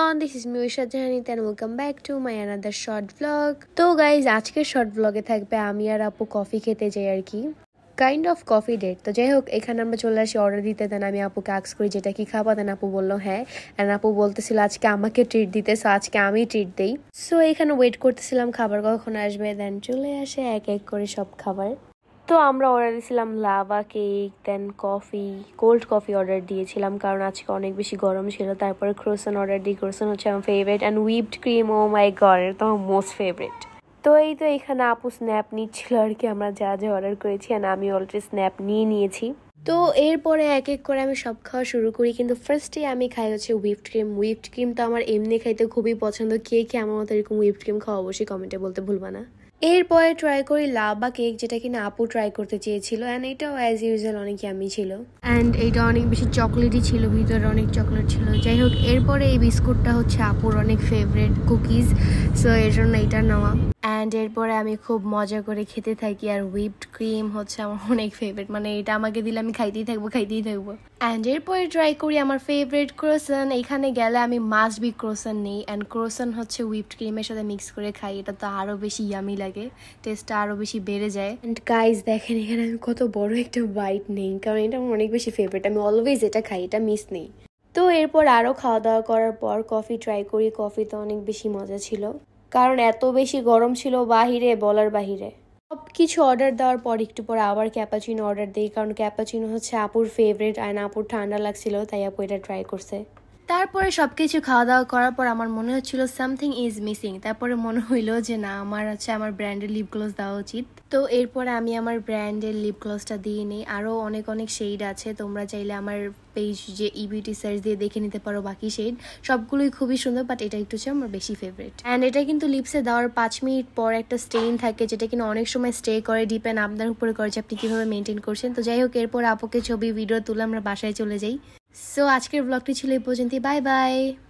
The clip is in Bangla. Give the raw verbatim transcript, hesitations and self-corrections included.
everyone, this is me Jahan Eity and welcome back to my another short vlog. তো গাইজ আজকের শর্ট ব্লগে থাকবে আমি আর আপু কফি খেতে যাই আর কি, কাইন্ড অফ কফি ডেট। তো যাই হোক, এখানে আমরা চলে আসি অর্ডার দিতে। দেন আমি আপুকে আস্ক করি যেটা কি খাবা, দেন আপু বললো হ্যাঁ। অ্যান্ড আপু বলতেছিল আজকে আমাকে ট্রিট দিতে, সো আজকে আমি ট্রিট দিই। সো এখানে ওয়েট করতেছিলাম খাবার কখন আসবে, দেন চলে আসে এক এক করে সব খাবার। তো আমরা অর্ডার দিয়েছিলাম lava cake, then coffee, cold coffee order দিয়েছিলাম কারণ আজকে অনেক বেশি গরম ছিল। তারপরে ক্রোসান অর্ডার দিই, ক্রোসান হচ্ছে আমার favourite, and whipped cream, oh my God, এটা তো আমার মোস্ট ফেভারিট। তো এই তো এখানে আপু স্ন্যাপ নিচ্ছিল আর কি, আমরা যা যা অর্ডার করেছি, অ্যান্ড আমি অলরেডি স্ন্যাপ নিয়ে নিয়েছি। তো এরপরে এক এক করে আমি সব খাওয়া শুরু করি, কিন্তু ফার্স্টে আমি খাই হচ্ছে হুইপড ক্রিম। হুইপড ক্রিম তো আমার এমনি খাইতে খুবই পছন্দ। কে কে আমার মতো এরকম হুইপড ক্রিম খাওয়া অবশ্যই কমেন্টে বলতে ভুলবা না। এরপরে ট্রাই করি লাভা কেক, যেটা কিনা আপু ট্রাই করতে চেয়েছিল, অ্যান্ড এটাও অ্যাজ ইউজুয়াল অনেক ইয়ামি ছিল, অ্যান্ড এটা অনেক বেশি চকলেটই ছিল, ভিতরে অনেক চকলেট ছিল। যাই হোক, এরপরে এই বিস্কুটটা হচ্ছে আপুর অনেক ফেভারিট কুকিজ, সো এর জন্য এটা নেওয়া। অ্যান্ড এরপরে আমি খুব মজা করে খেতে থাকি, আর হুইপড ক্রিম হচ্ছে আমার অনেক ফেভারিট, মানে এটা আমাকে দিলে আমি খাইতেই থাকবো খাইতেই থাকবো। অ্যান্ড এরপরে ট্রাই করি আমার ফেভারিট ক্রোসান। এখানে গেলে আমি মাস্ট বি ক্রোসান নেই, অ্যান্ড ক্রোসান হচ্ছে হুইপড ক্রিমের সাথে মিক্স করে খাই, এটা তো আরও বেশি ইয়ামি লাগে, টেস্টটা আরও বেশি বেড়ে যায়। অ্যান্ড গাইজ দেখেন এখানে আমি কত বড় একটা বাইট নেই, কারণ এটা আমার অনেক বেশি ফেভারিট, আমি অলওয়েজ এটা খাই, এটা মিস নেই। তো এরপর আরও খাওয়া দাওয়া করার পর কফি ট্রাই করি। কফি তো অনেক বেশি মজা ছিল, কারণ এত বেশি গরম ছিল বাহিরে, বলার বাহিরে। সব কিছু অর্ডার দেওয়ার পর একটু পরে আবার ক্যাপাচিনো অর্ডার দিই, কারণ ক্যাপাচিনো হচ্ছে আপুর ফেভারিট, আর আপুর ঠান্ডা লাগছিল তাই আপু এটা ট্রাই করছে। তারপরে সব কিছু খাওয়া দাওয়া করার পর আমার মনে হচ্ছিল সামথিং ইজ মিসিং। তারপরে মনে হইলো যে না, আমার হচ্ছে আমার ব্র্যান্ডের লিপ গ্লস দেওয়া উচিত। তো এরপরে আমি আমার ব্র্যান্ডের লিপ গ্লসটা দিয়ে নিই। আরও অনেক অনেক শেড আছে, তোমরা চাইলে আমার পেজ যে ই বিউটি সার্চ দিয়ে দেখে নিতে পারো বাকি শেড, সবগুলোই খুবই সুন্দর, বাট এটা একটু হচ্ছে আমার বেশি ফেভারিট। অ্যান্ড এটা কিন্তু লিপসে দেওয়ার পাঁচ মিনিট পর একটা স্টেইন থাকে, যেটা কিন্তু অনেক সময় স্টে করে, ডিপেন্ড আপনার উপরে করে যে আপনি কীভাবে মেনটেন করছেন। তো যাই হোক, এরপর আপুকে ছবি ভিডিও তুলে আমরা বাসায় চলে যাই। সো আজকের ব্লগটি ছিল এই পর্যন্তই, বাই বাই।